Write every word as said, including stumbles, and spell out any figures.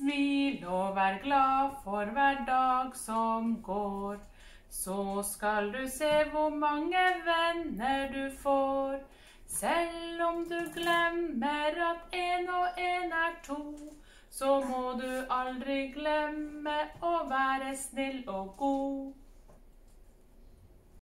smil og vær glad for hver dag som går. Så skal du se hvor mange venner du får. Selv om du glemmer at en og en er to, så må du aldri glemme å være snill og god.